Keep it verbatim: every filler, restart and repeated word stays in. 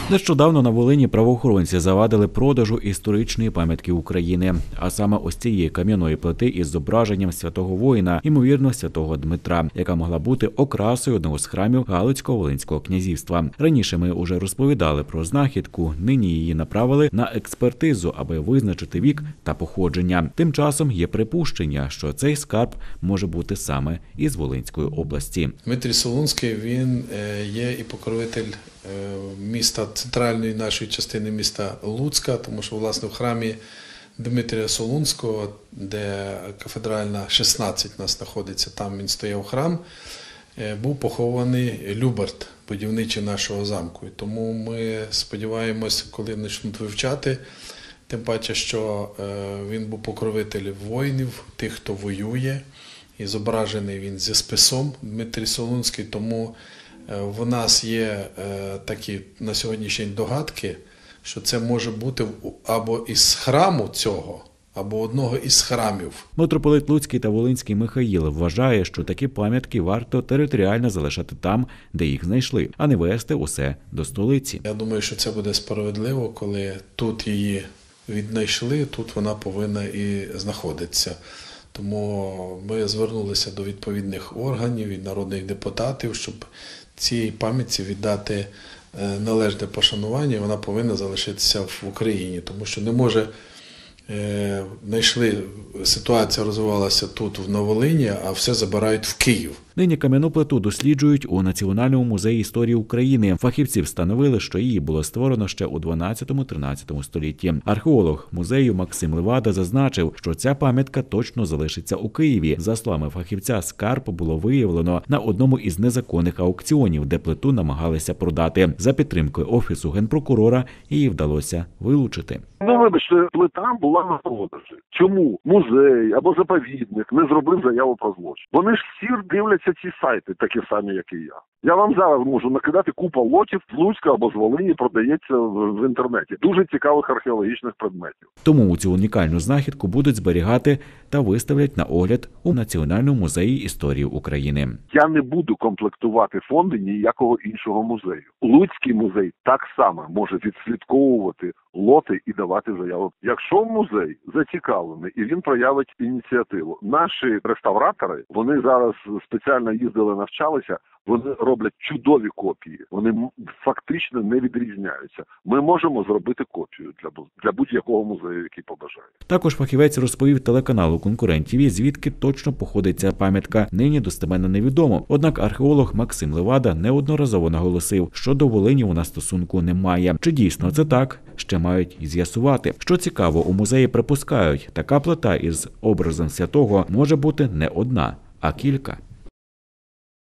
Нещодавно на Волині правоохоронці завадили продажу історичної пам'ятки України, а саме ось цієї кам'яної плити із зображенням святого воїна, ймовірно, святого Дмитра, яка могла бути окрасою одного з храмів Галицько-Волинського князівства. Раніше ми уже розповідали про знахідку, нині її направили на експертизу, аби визначити вік та походження. Тим часом є припущення, що цей скарб може бути саме із Волинської області. Дмитрій Солунський, він є і покровитель міста, центральної нашої частини міста Луцька, тому що, власне, в храмі Дмитрія Солунського, де кафедральна шістнадцять у нас знаходиться, там він стояв храм, був похований Любарт, будівничий нашого замку. І тому ми сподіваємося, коли почнуть вивчати, тим паче, що він був покровитель воїнів, тих, хто воює, і зображений він зі списом Дмитрій Солунський, тому в нас є такі на сьогоднішній день догадки, що це може бути або із храму цього, або одного із храмів. Митрополит Луцький та Волинський Михаїл вважає, що такі пам'ятки варто територіально залишати там, де їх знайшли, а не везти усе до столиці. Я думаю, що це буде справедливо, коли тут її віднайшли, тут вона повинна і знаходитися. Тому ми звернулися до відповідних органів і народних депутатів, щоб цій пам'ятці віддати належне пошанування, вона повинна залишитися в Україні, тому що не може, знайшли, ситуація розвивалася тут, на Волині, а все забирають в Київ. Нині кам'яну плиту досліджують у Національному музеї історії України. Фахівці встановили, що її було створено ще у дванадцятому-тринадцятому столітті. Археолог музею Максим Левада зазначив, що ця пам'ятка точно залишиться у Києві. За словами фахівця, скарб було виявлено на одному із незаконних аукціонів, де плиту намагалися продати. За підтримкою Офісу Генпрокурора її вдалося вилучити. Ну, вибачте, плита була на продажі. Чому музей або заповідник не зробив заяву про злочин? Вони ж всі дивляться ці сайти, такі самі, як і я. Я вам зараз можу накидати купа лотів з Луцька або з Волині, продається в інтернеті. Дуже цікавих археологічних предметів. Тому цю унікальну знахідку будуть зберігати та виставлять на огляд у Національному музеї історії України. Я не буду комплектувати фонди ніякого іншого музею. Луцький музей так само може відслідковувати лоти і давати заяву. Якщо музей зацікавлений і він проявить ініціативу, наші реставратори, вони зараз спеціально їздили, навчалися, вони роблять чудові копії, вони фактично не відрізняються. Ми можемо зробити копію для, для будь-якого музею, який побажає. Також фахівець розповів телеканалу «Конкурент ТІВІ», звідки точно походить ця пам'ятка, нині достеменно невідомо. Однак археолог Максим Левада неодноразово наголосив, що до Волині вона стосунку немає. Чи дійсно це так, ще мають і з'ясувати. Що цікаво, у музеї припускають, така плита із образом святого може бути не одна, а кілька.